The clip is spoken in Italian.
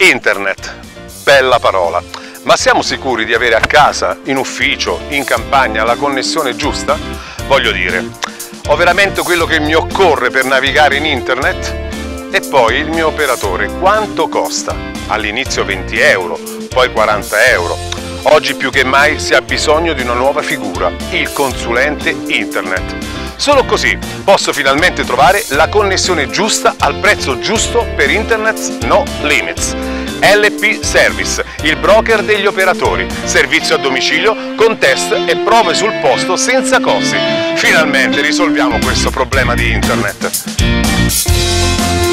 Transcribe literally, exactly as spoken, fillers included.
Internet, bella parola, ma siamo sicuri di avere a casa, in ufficio, in campagna la connessione giusta? Voglio dire, ho veramente quello che mi occorre per navigare in Internet? E poi il mio operatore, quanto costa? All'inizio venti euro, poi quaranta euro. Oggi più che mai si ha bisogno di una nuova figura, il consulente Internet. Solo così posso finalmente trovare la connessione giusta al prezzo giusto per Internet No Limits. L P Service, il broker degli operatori, servizio a domicilio con test e prove sul posto senza costi. Finalmente risolviamo questo problema di Internet.